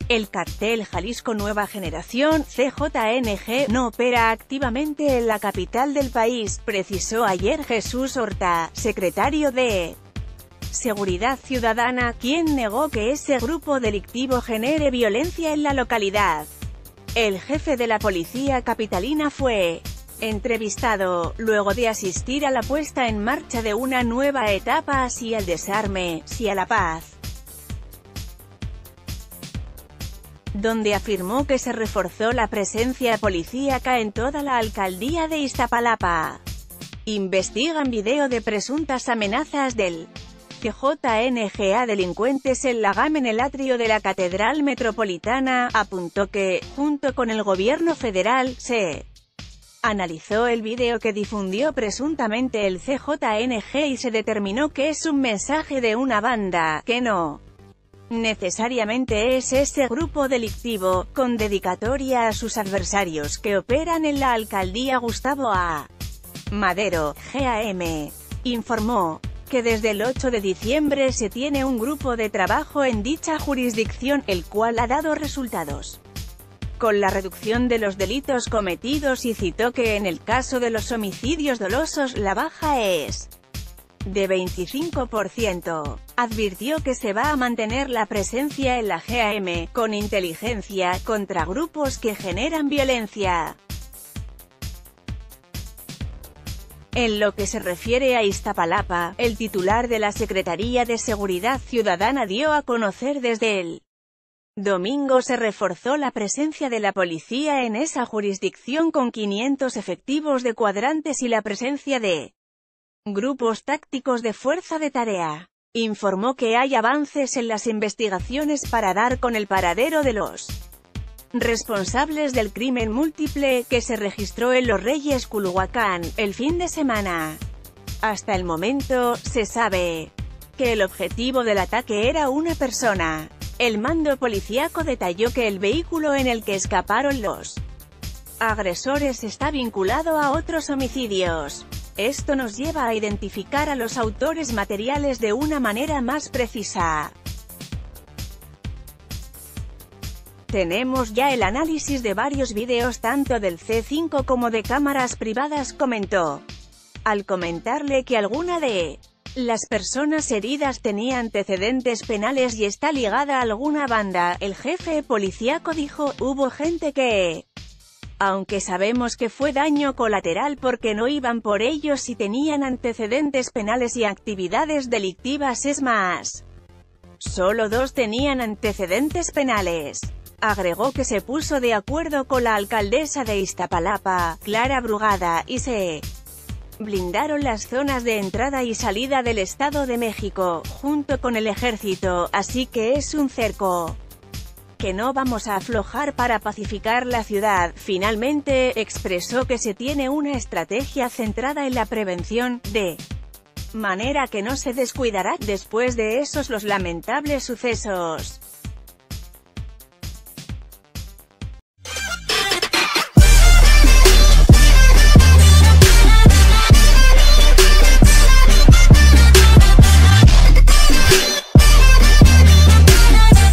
El cartel Jalisco Nueva Generación, CJNG, no opera activamente en la capital del país, precisó ayer Jesús Horta, secretario de Seguridad Ciudadana, quien negó que ese grupo delictivo genere violencia en la localidad. El jefe de la policía capitalina fue entrevistado, luego de asistir a la puesta en marcha de una nueva etapa hacia el desarme, sí a la paz, donde afirmó que se reforzó la presencia policíaca en toda la alcaldía de Iztapalapa. Investigan video de presuntas amenazas del CJNG a delincuentes en la GAM en el atrio de la Catedral Metropolitana. Apuntó que, junto con el gobierno federal, se analizó el video que difundió presuntamente el CJNG y se determinó que es un mensaje de una banda, que no necesariamente es ese grupo delictivo, con dedicatoria a sus adversarios que operan en la alcaldía. Gustavo A. Madero, GAM, informó que desde el 8 de diciembre se tiene un grupo de trabajo en dicha jurisdicción, el cual ha dado resultados con la reducción de los delitos cometidos, y citó que en el caso de los homicidios dolosos la baja es de 25%. Advirtió que se va a mantener la presencia en la GAM, con inteligencia, contra grupos que generan violencia. En lo que se refiere a Iztapalapa, el titular de la Secretaría de Seguridad Ciudadana dio a conocer desde el domingo se reforzó la presencia de la policía en esa jurisdicción con 500 efectivos de cuadrantes y la presencia de grupos tácticos de fuerza de tarea. Informó que hay avances en las investigaciones para dar con el paradero de los responsables del crimen múltiple que se registró en Los Reyes, Culhuacán, el fin de semana. Hasta el momento, se sabe que el objetivo del ataque era una persona. El mando policíaco detalló que el vehículo en el que escaparon los agresores está vinculado a otros homicidios. Esto nos lleva a identificar a los autores materiales de una manera más precisa. Tenemos ya el análisis de varios videos tanto del C5 como de cámaras privadas, comentó. Al comentarle que alguna de las personas heridas tenía antecedentes penales y está ligada a alguna banda, el jefe policíaco dijo, hubo gente que, aunque sabemos que fue daño colateral porque no iban por ellos y tenían antecedentes penales y actividades delictivas, es más, solo 2 tenían antecedentes penales. Agregó que se puso de acuerdo con la alcaldesa de Iztapalapa, Clara Brugada, y se blindaron las zonas de entrada y salida del Estado de México, junto con el ejército, así que es un cerco que no vamos a aflojar para pacificar la ciudad. Finalmente, expresó que se tiene una estrategia centrada en la prevención, de manera que no se descuidará, después de esos los lamentables sucesos.